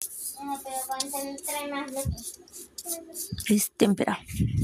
No, pero cuando trae más bloques. Es témpera.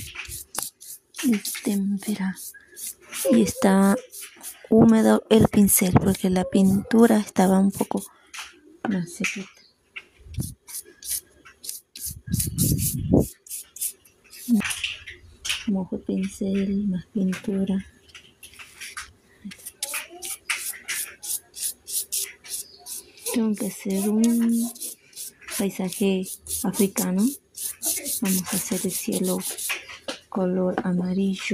Es témpera. Y está húmedo el pincel porque la pintura estaba un poco más sequita. Mojo el pincel, más pintura. Tengo que hacer un paisaje africano. Vamos a hacer el cielo color amarillo,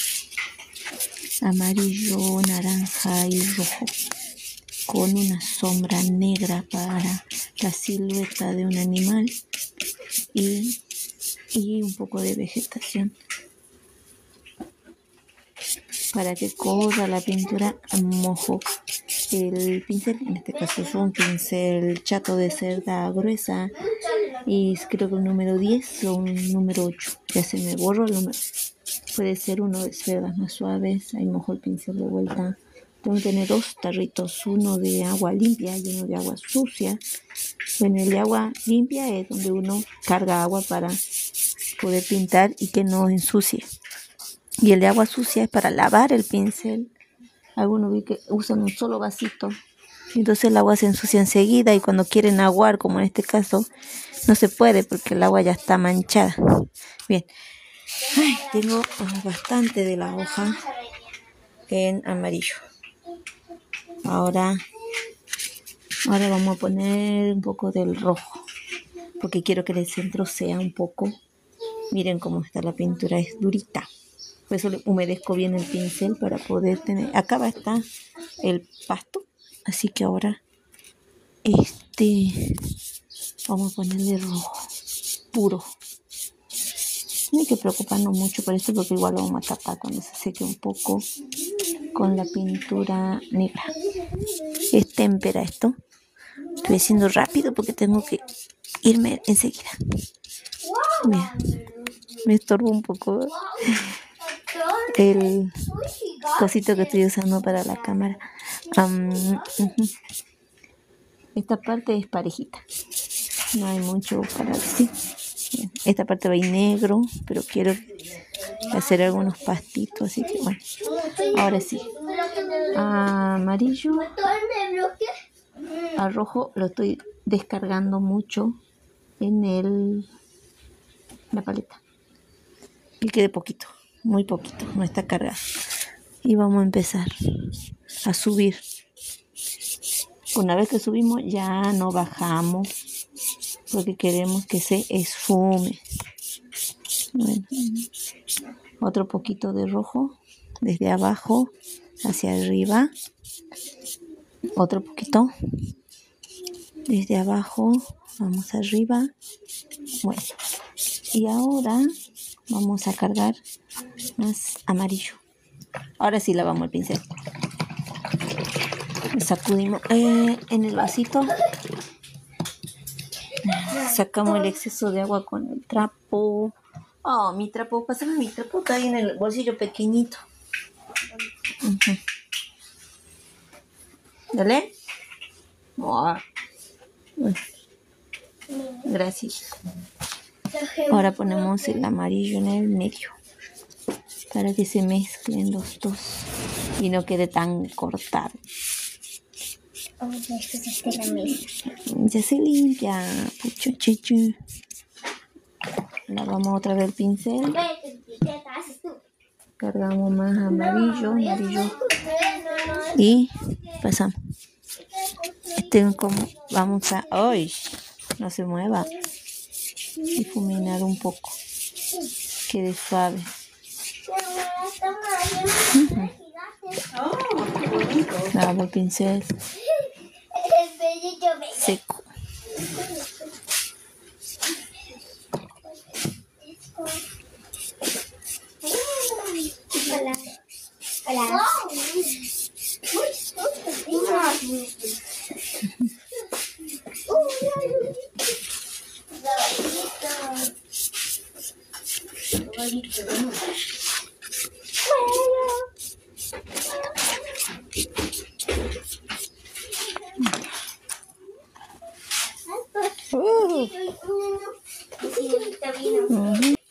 naranja y rojo, con una sombra negra para la silueta de un animal y un poco de vegetación. Para que corra la pintura, mojo el pincel. En este caso es un pincel chato de cerda gruesa y creo que el número 10 o un número 8. Ya se me borró el número. Puede ser uno de cerdas más suaves. Ahí mojo el pincel de vuelta. Tengo que tener 2 tarritos, uno de agua limpia y uno de agua sucia. En el de agua limpia es donde uno carga agua para poder pintar y que no ensucie. Y el de agua sucia es para lavar el pincel. Algunos vi que usan un solo vasito. Entonces el agua se ensucia enseguida y cuando quieren aguar, como en este caso, no se puede porque el agua ya está manchada. Bien. Tengo bastante de la hoja en amarillo. Ahora vamos a poner un poco del rojo porque quiero que el centro sea un poco. Miren cómo está la pintura, es durita. Por eso le humedezco bien el pincel para poder tener. Acá está el pasto, así que ahora vamos a ponerle rojo puro. No hay que preocuparnos mucho por esto porque igual lo vamos a tapar cuando se seque un poco con la pintura negra. Es témpera esto. Estoy haciendo rápido porque tengo que irme enseguida. Mira, me estorbo un poco el cosito que estoy usando para la cámara. Esta parte es parejita, no hay mucho para decir. Esta parte va en negro, pero quiero hacer algunos pastitos, así que bueno, ahora sí. Amarillo a rojo lo estoy descargando mucho en la paleta y quede poquito, muy poquito, no está cargado. Y vamos a empezar a subir. Una vez que subimos ya no bajamos porque queremos que se esfume. Bueno, otro poquito de rojo desde abajo hacia arriba, otro poquito desde abajo, vamos arriba. Bueno, y ahora vamos a cargar más amarillo. Ahora sí lavamos el pincel. Sacudimos en el vasito, sacamos el exceso de agua con el trapo. Oh, mi trapo, pásame mi trapo, está ahí en el bolsillo pequeñito. Dale. Oh. Gracias. Ahora ponemos el amarillo en el medio para que se mezclen los dos y no quede tan cortado. Ya se limpia. Lavamos otra vez el pincel. Cargamos más amarillo y pasamos. Vamos a, ¡ay! No se mueva. Difuminar un poco. Quede suave. Lavo el pincel. Seco.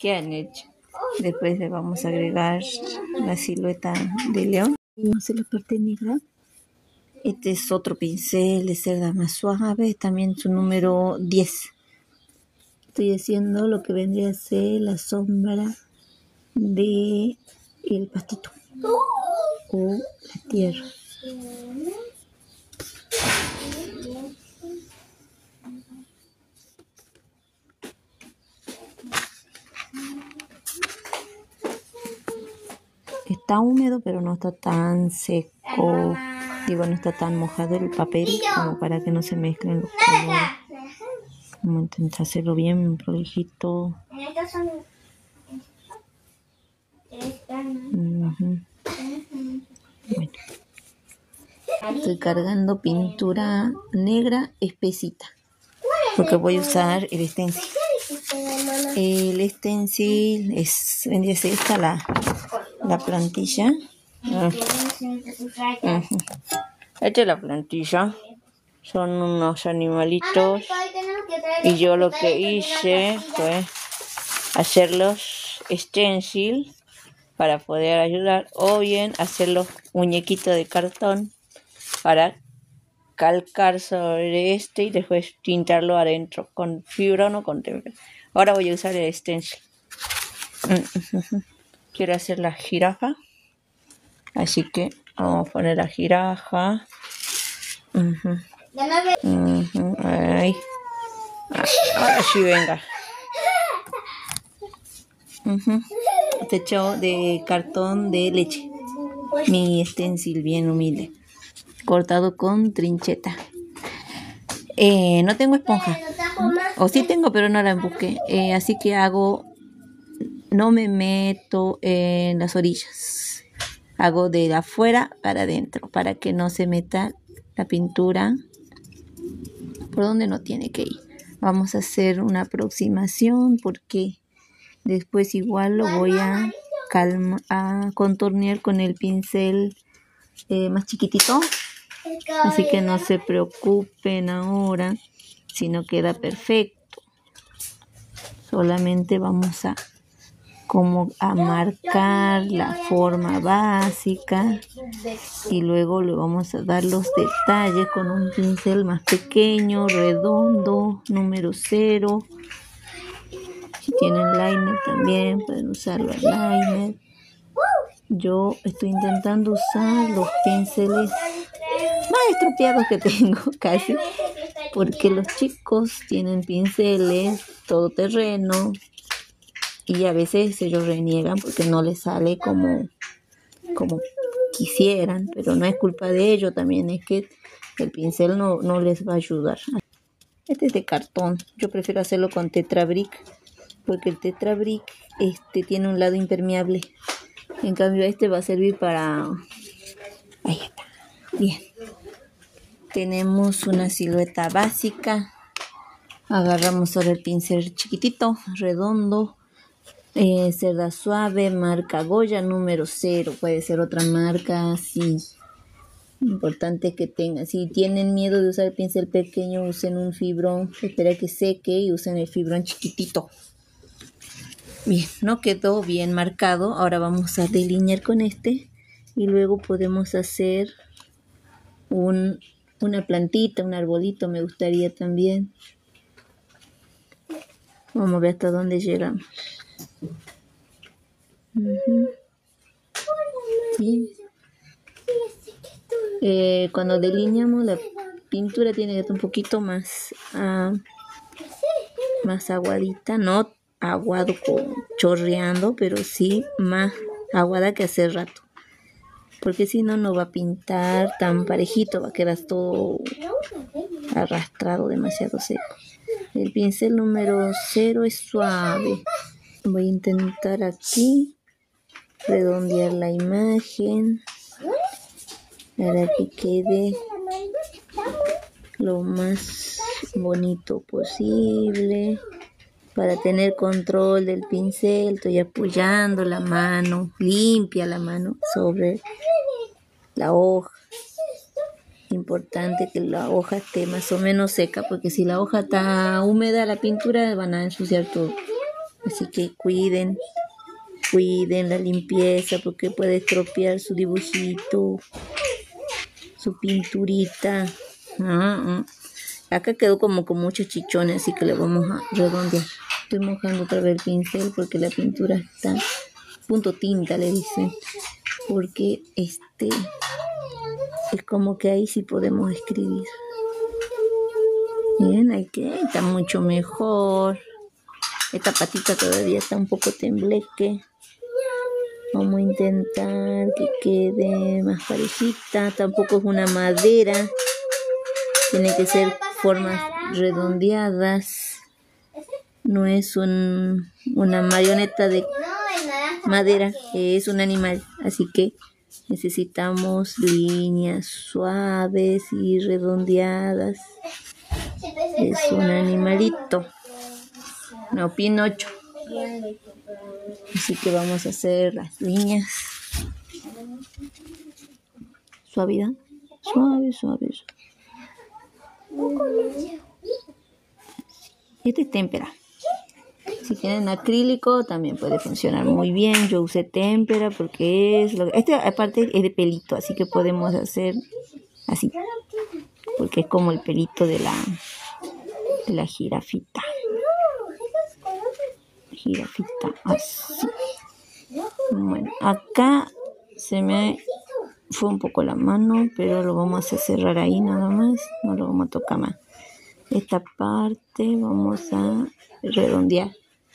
¿Qué han hecho? Después le vamos a agregar la silueta de león. Vamos a hacer la parte negra. Este es otro pincel de cerda más suave, también su número 10. Estoy haciendo lo que vendría a ser la sombra de el pastito o la tierra. Está húmedo, pero no está tan seco. Digo, no está tan mojado el papel como para que no se mezclen los colores. Vamos a intentar hacerlo bien prolijito. Bueno. Estoy cargando pintura negra espesita porque voy a usar el stencil. El stencil vendría a ser esta la plantilla. Esta es la plantilla. Son unos animalitos y yo lo que hice fue hacerlos stencil para poder ayudar, o bien hacer los muñequitos de cartón para calcar sobre este y después pintarlo adentro con fibrón o con tempera. Ahora voy a usar el stencil. Quiero hacer la jirafa, así que vamos a poner la jirafa. Ahí. Ahora sí, venga. Techo de cartón de leche. Mi stencil bien humilde, cortado con trincheta. No tengo esponja, o sí tengo, pero no la busqué. Así que no me meto en las orillas. Hago de afuera para adentro, para que no se meta la pintura por donde no tiene que ir. Vamos a hacer una aproximación porque después igual lo voy a contornear con el pincel más chiquitito. Así que no se preocupen ahora si no queda perfecto. Solamente vamos a marcar la forma básica y luego le vamos a dar los detalles con un pincel más pequeño, redondo, número 0. Si tienen liner también pueden usarlo en liner. Yo estoy intentando usar los pinceles más estropeados que tengo casi, porque los chicos tienen pinceles todoterreno y a veces ellos reniegan porque no les sale como quisieran, pero no es culpa de ellos, también es que el pincel no les va a ayudar. Este es de cartón, yo prefiero hacerlo con Tetra Brick porque el Tetra Brick tiene un lado impermeable. En cambio este va a servir para... Ahí está. Bien. Tenemos una silueta básica. Agarramos ahora el pincel chiquitito, redondo, cerda suave, marca Goya, número 0. Puede ser otra marca, sí. Importante que tengan. Si tienen miedo de usar el pincel pequeño, usen un fibrón. Espera que seque y usen el fibrón chiquitito. Bien, no quedó bien marcado. Ahora vamos a delinear con y luego podemos hacer una plantita, un arbolito, me gustaría también. Vamos a ver hasta dónde llegamos. Bien. Cuando delineamos la pintura tiene que estar un poquito más aguadita, no aguado chorreando, pero sí más aguada que hace rato, porque si no va a pintar tan parejito, va a quedar todo arrastrado, demasiado seco. El pincel número 0 es suave. Voy a intentar aquí redondear la imagen para que quede lo más bonito posible. Para tener control del pincel estoy apoyando la mano, limpia la mano sobre la hoja. Importante que la hoja esté más o menos seca, porque si la hoja está húmeda la pintura van a ensuciar todo. Así que cuiden la limpieza porque puede estropear su dibujito, su pinturita. Acá quedó como con muchos chichones, así que le vamos a redondear. Estoy mojando otra vez el pincel porque la pintura está punto tinta, le dicen. Porque es como que ahí sí podemos escribir. Bien, está mucho mejor. Esta patita todavía está un poco tembleque. Vamos a intentar que quede más parejita. Tampoco es una madera. Tiene que ser formas redondeadas. No es una marioneta de madera, es un animal. Así que necesitamos líneas suaves y redondeadas. Es un animalito. No, Pinocho. Así que vamos a hacer las líneas. Suavidad. Suave. Este es témpera. Si tienen acrílico también puede funcionar muy bien. Yo usé témpera porque este aparte es de pelito, así que podemos hacer así. Porque es como el pelito de la jirafita. Así. Bueno, acá se me fue un poco la mano, pero lo vamos a cerrar ahí nada más. No lo vamos a tocar más. Esta parte vamos a redondear.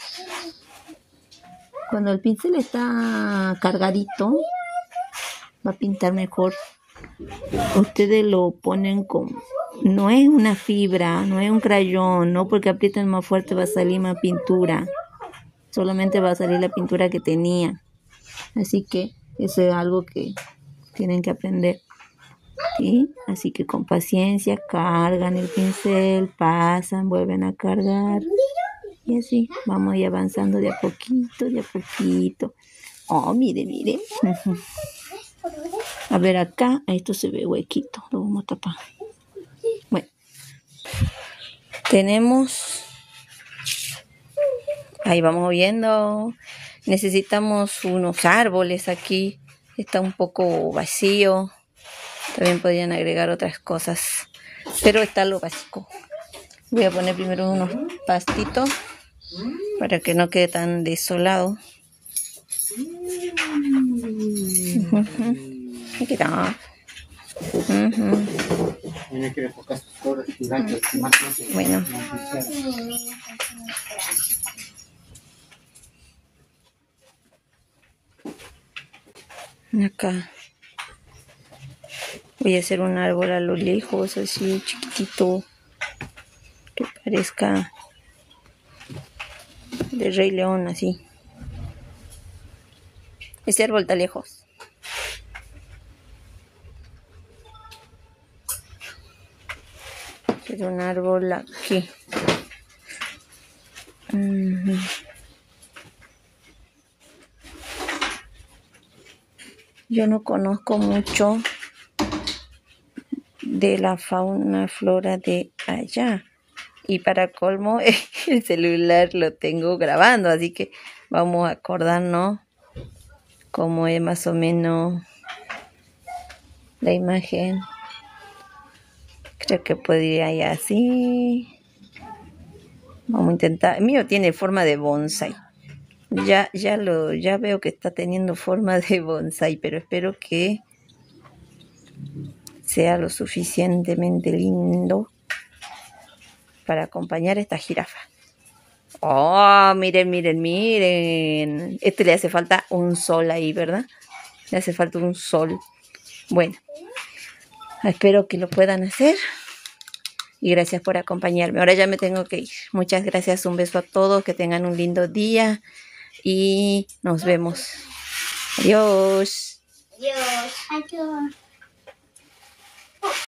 Cuando el pincel está cargadito, va a pintar mejor. Ustedes lo ponen con... No es una fibra, no es un crayón, no porque aprieten más fuerte va a salir más pintura. Solamente va a salir la pintura que tenía. Así que eso es algo que tienen que aprender. ¿Sí? Así que con paciencia cargan el pincel, pasan, vuelven a cargar. Y así vamos a ir avanzando de a poquito. Oh, mire. A ver acá, esto se ve huequito, lo vamos a tapar. Bueno, tenemos, ahí vamos viendo, necesitamos unos árboles aquí, está un poco vacío, también podrían agregar otras cosas, pero está lo básico. Voy a poner primero unos pastitos para que no quede tan desolado. Aquí está. Bueno. Acá voy a hacer un árbol a lo lejos, así chiquitito, que parezca de Rey León, así. Este árbol está lejos. Es un árbol aquí. Yo no conozco mucho de la fauna, flora de allá. Y para colmo, el celular lo tengo grabando, así que vamos a acordarnos cómo es más o menos la imagen. Creo que podría ir así. Vamos a intentar. El mío tiene forma de bonsai. Ya veo que está teniendo forma de bonsai, pero espero que sea lo suficientemente lindo para acompañar a esta jirafa. Oh, miren. Este le hace falta un sol ahí, ¿verdad? Le hace falta un sol. Bueno, espero que lo puedan hacer. Y gracias por acompañarme. Ahora ya me tengo que ir. Muchas gracias. Un beso a todos. Que tengan un lindo día. Y nos vemos. Adiós. Adiós.